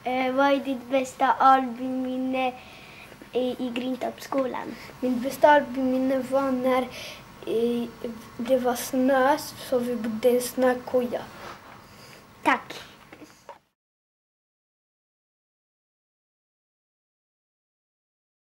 Vad är ditt bästa albumminne i Grintorpsskolan? Min bästa albumminne var när det var snö så vi bodde i en snökoja. Tack!